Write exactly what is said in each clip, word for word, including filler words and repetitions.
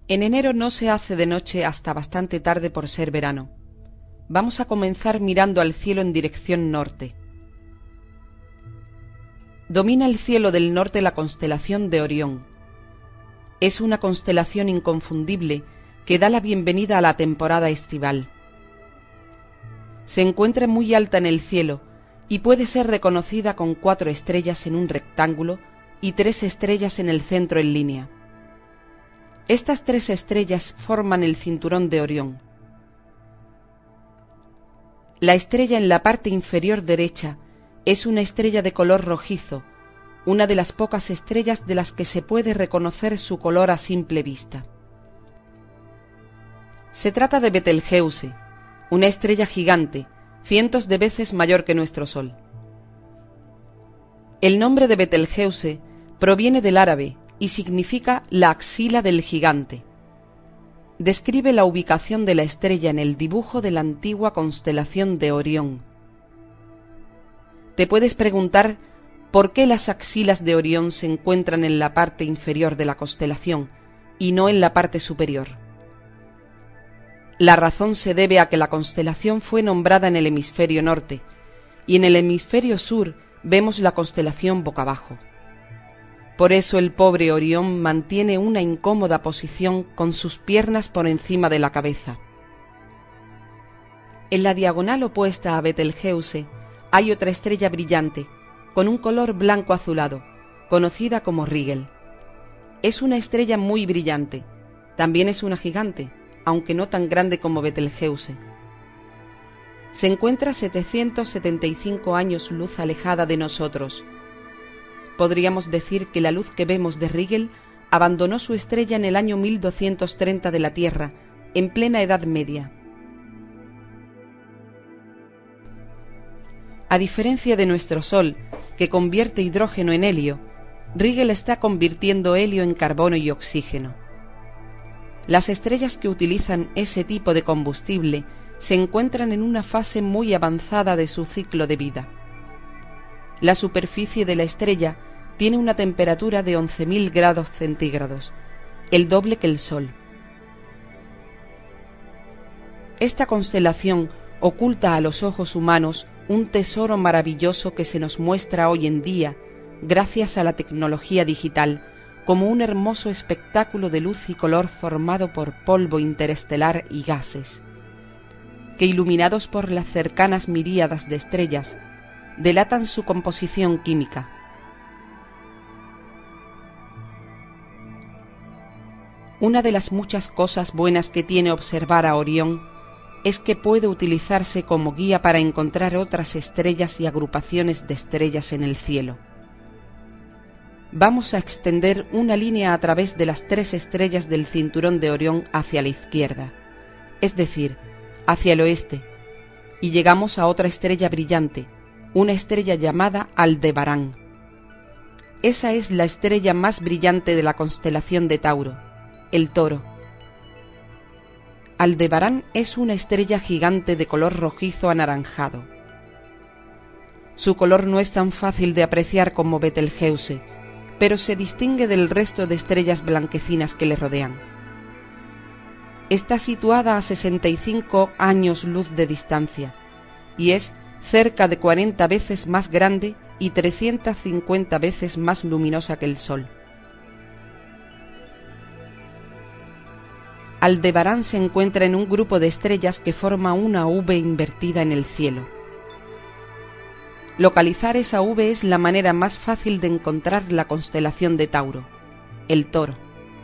En enero no se hace de noche hasta bastante tarde por ser verano. Vamos a comenzar mirando al cielo en dirección norte. Domina el cielo del norte la constelación de Orión. Es una constelación inconfundible que da la bienvenida a la temporada estival. Se encuentra muy alta en el cielo y puede ser reconocida con cuatro estrellas en un rectángulo y tres estrellas en el centro en línea. Estas tres estrellas forman el cinturón de Orión. La estrella en la parte inferior derecha es una estrella de color rojizo, una de las pocas estrellas de las que se puede reconocer su color a simple vista. Se trata de Betelgeuse, una estrella gigante, cientos de veces mayor que nuestro Sol. El nombre de Betelgeuse proviene del árabe y significa la axila del gigante. Describe la ubicación de la estrella en el dibujo de la antigua constelación de Orión. Te puedes preguntar por qué las axilas de Orión se encuentran en la parte inferior de la constelación y no en la parte superior. La razón se debe a que la constelación fue nombrada en el hemisferio norte y en el hemisferio sur vemos la constelación boca abajo. Por eso el pobre Orión mantiene una incómoda posición con sus piernas por encima de la cabeza. En la diagonal opuesta a Betelgeuse hay otra estrella brillante, con un color blanco azulado, conocida como Rigel. Es una estrella muy brillante, también es una gigante, aunque no tan grande como Betelgeuse. Se encuentra a setecientos setenta y cinco años luz alejada de nosotros. Podríamos decir que la luz que vemos de Rigel abandonó su estrella en el año mil doscientos treinta de la Tierra, en plena Edad Media. A diferencia de nuestro Sol, que convierte hidrógeno en helio, Rigel está convirtiendo helio en carbono y oxígeno. Las estrellas que utilizan ese tipo de combustible se encuentran en una fase muy avanzada de su ciclo de vida. La superficie de la estrella tiene una temperatura de once mil grados centígrados, el doble que el Sol. Esta constelación oculta a los ojos humanos un tesoro maravilloso que se nos muestra hoy en día, gracias a la tecnología digital, como un hermoso espectáculo de luz y color formado por polvo interestelar y gases, que iluminados por las cercanas miríadas de estrellas, delatan su composición química. Una de las muchas cosas buenas que tiene observar a Orión es que puede utilizarse como guía para encontrar otras estrellas y agrupaciones de estrellas en el cielo. Vamos a extender una línea a través de las tres estrellas del cinturón de Orión hacia la izquierda, es decir, hacia el oeste, y llegamos a otra estrella brillante, una estrella llamada Aldebarán. Esa es la estrella más brillante de la constelación de Tauro, el Toro. Aldebarán es una estrella gigante de color rojizo anaranjado. Su color no es tan fácil de apreciar como Betelgeuse, pero se distingue del resto de estrellas blanquecinas que le rodean. Está situada a sesenta y cinco años luz de distancia y es cerca de cuarenta veces más grande y trescientas cincuenta veces más luminosa que el Sol. Aldebarán se encuentra en un grupo de estrellas que forma una V invertida en el cielo. Localizar esa V es la manera más fácil de encontrar la constelación de Tauro, el Toro.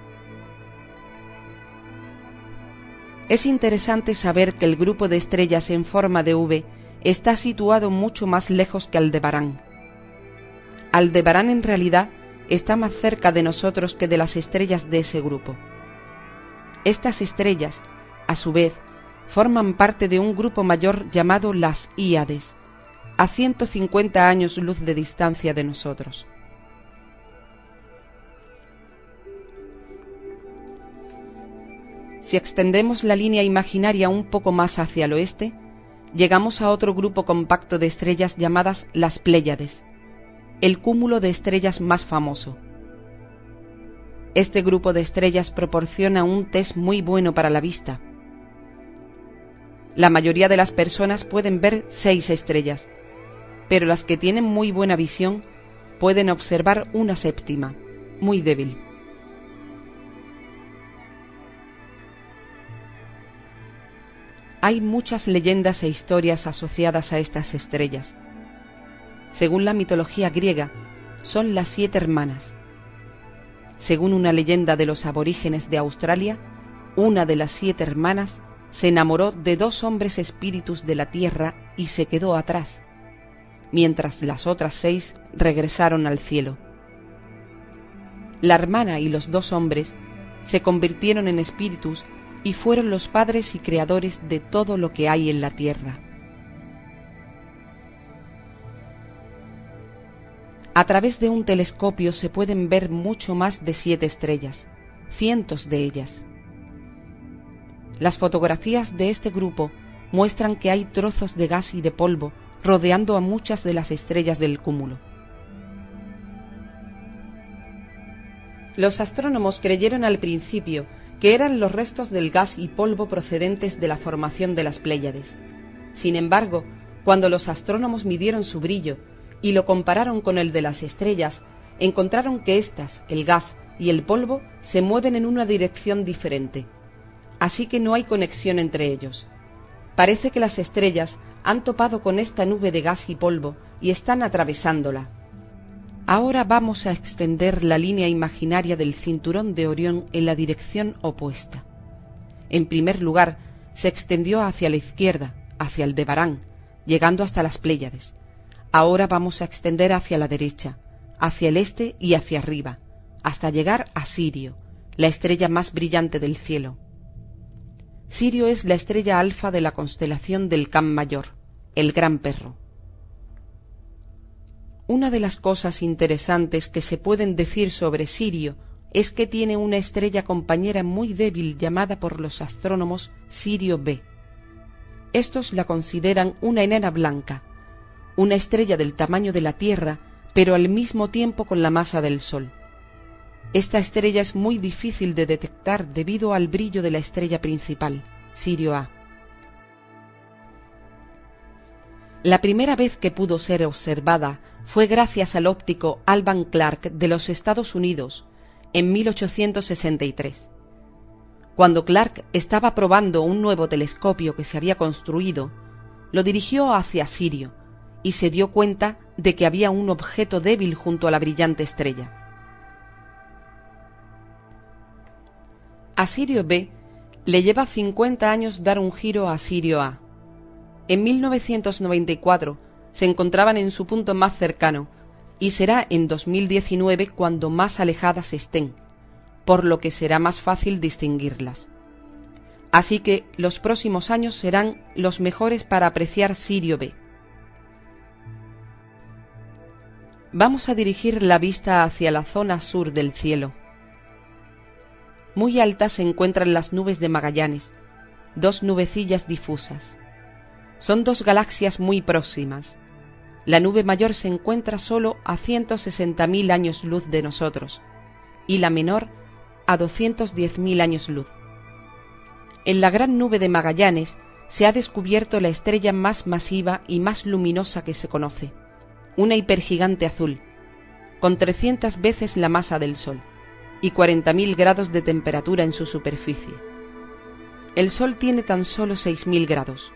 Es interesante saber que el grupo de estrellas en forma de V está situado mucho más lejos que Aldebarán. Aldebarán en realidad está más cerca de nosotros que de las estrellas de ese grupo. Estas estrellas, a su vez, forman parte de un grupo mayor llamado las Híades, a ciento cincuenta años luz de distancia de nosotros. Si extendemos la línea imaginaria un poco más hacia el oeste, llegamos a otro grupo compacto de estrellas llamadas las Pléyades, el cúmulo de estrellas más famoso. Este grupo de estrellas proporciona un test muy bueno para la vista. La mayoría de las personas pueden ver seis estrellas, pero las que tienen muy buena visión pueden observar una séptima, muy débil. Hay muchas leyendas e historias asociadas a estas estrellas. Según la mitología griega, son las siete hermanas. Según una leyenda de los aborígenes de Australia, una de las siete hermanas se enamoró de dos hombres espíritus de la tierra y se quedó atrás, mientras las otras seis regresaron al cielo. La hermana y los dos hombres se convirtieron en espíritus y fueron los padres y creadores de todo lo que hay en la tierra. A través de un telescopio se pueden ver mucho más de siete estrellas, cientos de ellas. Las fotografías de este grupo muestran que hay trozos de gas y de polvo rodeando a muchas de las estrellas del cúmulo. Los astrónomos creyeron al principio que eran los restos del gas y polvo procedentes de la formación de las Pléyades. Sin embargo, cuando los astrónomos midieron su brillo y lo compararon con el de las estrellas, encontraron que éstas, el gas y el polvo, se mueven en una dirección diferente. Así que no hay conexión entre ellos. Parece que las estrellas han topado con esta nube de gas y polvo y están atravesándola. Ahora vamos a extender la línea imaginaria del cinturón de Orión en la dirección opuesta. En primer lugar, se extendió hacia la izquierda, hacia Aldebarán, llegando hasta las Pléyades. Ahora vamos a extender hacia la derecha, hacia el este y hacia arriba, hasta llegar a Sirio, la estrella más brillante del cielo. Sirio es la estrella alfa de la constelación del Can Mayor, el Gran Perro. Una de las cosas interesantes que se pueden decir sobre Sirio es que tiene una estrella compañera muy débil llamada por los astrónomos Sirio B. Estos la consideran una enana blanca, una estrella del tamaño de la Tierra, pero al mismo tiempo con la masa del Sol. Esta estrella es muy difícil de detectar debido al brillo de la estrella principal, Sirio A. La primera vez que pudo ser observada fue gracias al óptico Alvan Clark de los Estados Unidos, en mil ochocientos sesenta y tres. Cuando Clark estaba probando un nuevo telescopio que se había construido, lo dirigió hacia Sirio y se dio cuenta de que había un objeto débil junto a la brillante estrella. A Sirio B le lleva cincuenta años dar un giro a Sirio A. En mil novecientos noventa y cuatro se encontraban en su punto más cercano y será en dos mil diecinueve cuando más alejadas estén, por lo que será más fácil distinguirlas. Así que los próximos años serán los mejores para apreciar Sirio B. Vamos a dirigir la vista hacia la zona sur del cielo. Muy altas se encuentran las nubes de Magallanes, dos nubecillas difusas. Son dos galaxias muy próximas. La nube mayor se encuentra solo a ciento sesenta mil años luz de nosotros, y la menor a doscientos diez mil años luz. En la gran nube de Magallanes se ha descubierto la estrella más masiva y más luminosa que se conoce, una hipergigante azul, con trescientas veces la masa del Sol y cuarenta mil grados de temperatura en su superficie. El Sol tiene tan solo seis mil grados.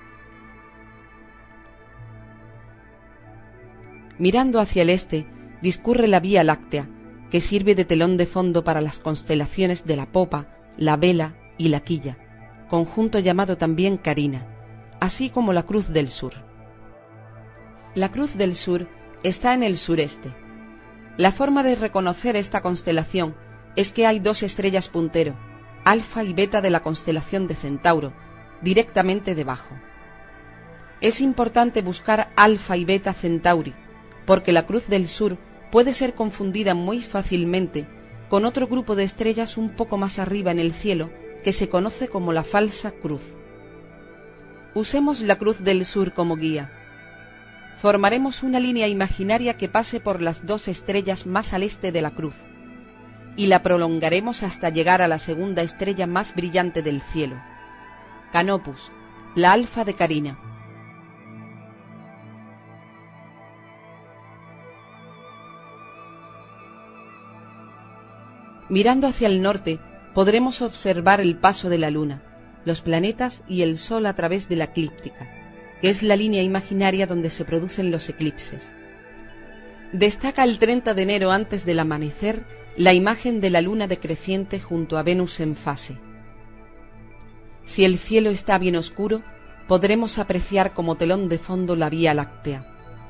Mirando hacia el este, discurre la Vía Láctea, que sirve de telón de fondo para las constelaciones de la Popa, la Vela y la Quilla, conjunto llamado también Carina, así como la Cruz del Sur. La Cruz del Sur está en el sureste. La forma de reconocer esta constelación es que hay dos estrellas puntero, Alfa y Beta de la constelación de Centauro, directamente debajo. Es importante buscar Alfa y Beta Centauri, porque la Cruz del Sur puede ser confundida muy fácilmente con otro grupo de estrellas un poco más arriba en el cielo que se conoce como la Falsa Cruz. Usemos la Cruz del Sur como guía. Formaremos una línea imaginaria que pase por las dos estrellas más al este de la cruz. y la prolongaremos hasta llegar a la segunda estrella más brillante del cielo, Canopus, la Alfa de Carina. Mirando hacia el norte, podremos observar el paso de la Luna, los planetas y el Sol a través de la eclíptica, que es la línea imaginaria donde se producen los eclipses. Destaca el treinta de enero antes del amanecer la imagen de la Luna decreciente junto a Venus en fase. Si el cielo está bien oscuro, podremos apreciar como telón de fondo la Vía Láctea.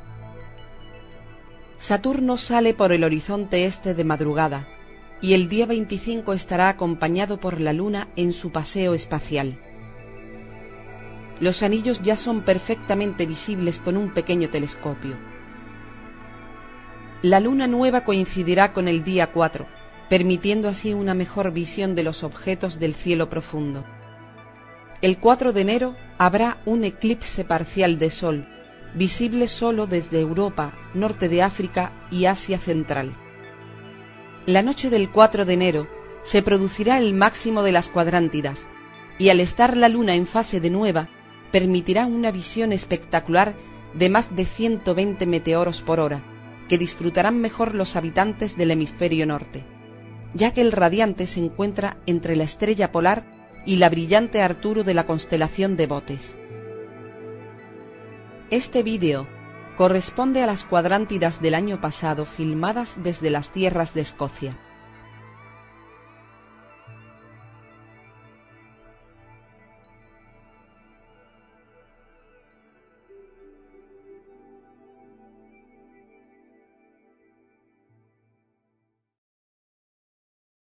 Saturno sale por el horizonte este de madrugada, y el día veinticinco estará acompañado por la Luna en su paseo espacial. Los anillos ya son perfectamente visibles con un pequeño telescopio. La Luna nueva coincidirá con el día cuatro, permitiendo así una mejor visión de los objetos del cielo profundo. El cuatro de enero habrá un eclipse parcial de Sol, visible solo desde Europa, norte de África y Asia Central. La noche del cuatro de enero se producirá el máximo de las cuadrántidas, y al estar la Luna en fase de nueva, permitirá una visión espectacular de más de ciento veinte meteoros por hora, que disfrutarán mejor los habitantes del hemisferio norte, ya que el radiante se encuentra entre la estrella polar y la brillante Arturo de la constelación de Bootes. Este vídeo corresponde a las cuadrántidas del año pasado filmadas desde las tierras de Escocia.